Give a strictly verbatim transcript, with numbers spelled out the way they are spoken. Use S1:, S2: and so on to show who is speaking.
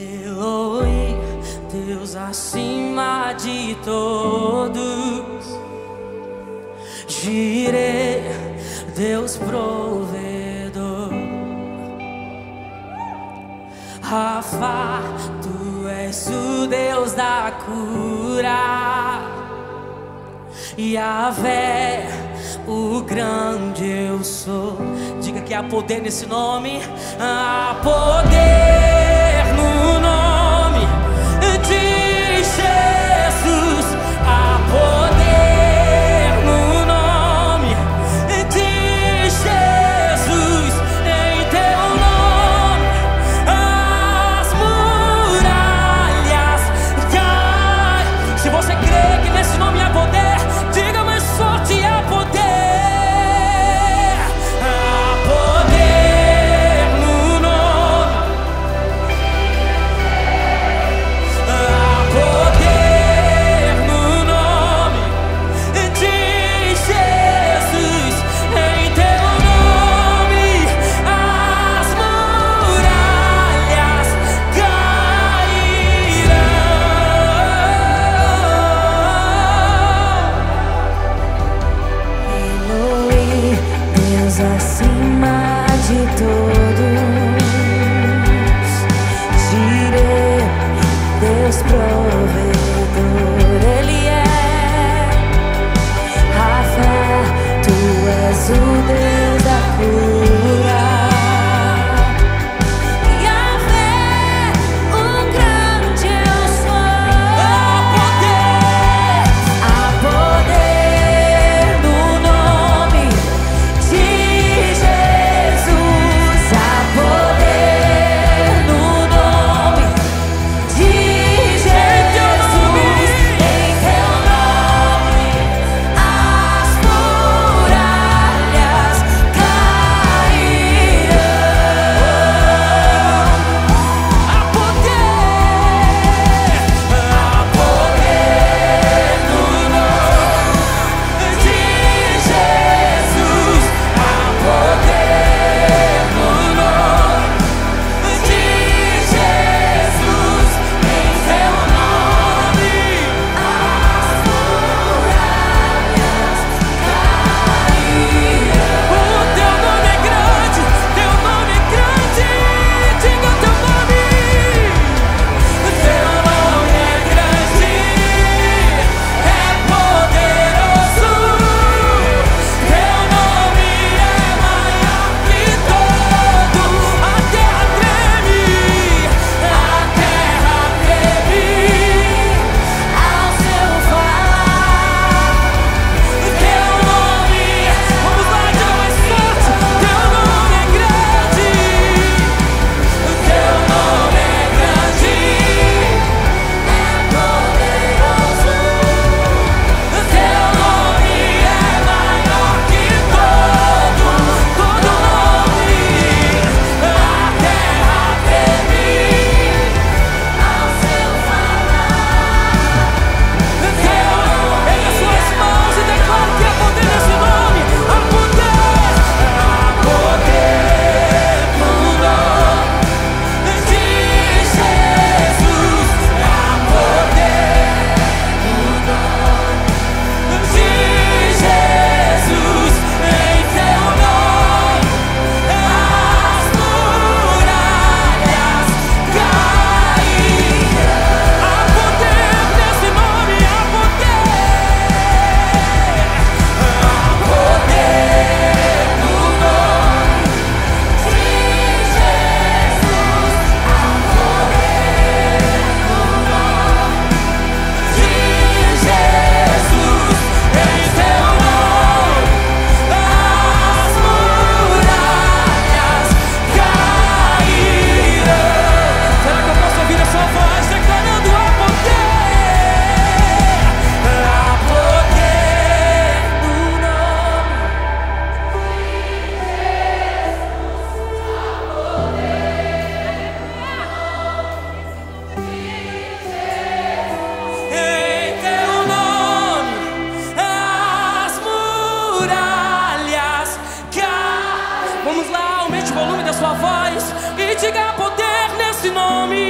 S1: Elohim, Deus acima de todos. Jireh, Deus provedor. Rafa, tu és o Deus da cura. Yahvé, o grande eu sou. Diga que há poder nesse nome. Há poder no nome de Jesus. Há poder no nome de Jesus. Em teu nome as muralhas caem. Se você crê que nesse nome há poder, diga mais forte: há poder.
S2: Acima de todos, Jireh, Deus provedor, Ele é. Rafa, tu és o Deus da cura. Yahvé, o grande eu sou. Há poder, há poder no nome de Jesus. Há poder no nome de Jesus. Em teu nome as muralhas cairão. Há poder, há poder no nome de Jesus. Há poder no nome de Jesus. Em teu nome as muralhas cairão.
S1: O teu nome é grande, teu nome é grande. Diga o teu nome. Teu nome é grande, é poderoso. Teu nome é maior que todo. A terra treme, a terra treme
S2: Ao seu falar,
S1: teu nome, vamos lá, diga mais forte. Teu nome é grande, teu nome é grande,
S2: é poderoso.
S1: teu nome é maior que todo, todo nome. A terra treme
S2: Ao seu falar,
S1: teu nome. Pegue as suas mãos e declare que há poder nesse nome. Há poder, há poder no nome de Jesus. Há poder no nome de Jesus. Em teu nome as muralhas cairão. Há poder nesse nome, há poder. Há poder no nome
S2: de Jesus. Há poder no nome
S1: de Jesus. Em teu nome as muralhas cairão. Será que eu posso ouvir a sua voz declarando: há poder, há poder no nome. Em teu nome as muralhas caem. Vamos lá, aumente o volume da sua voz e diga: há poder nesse nome.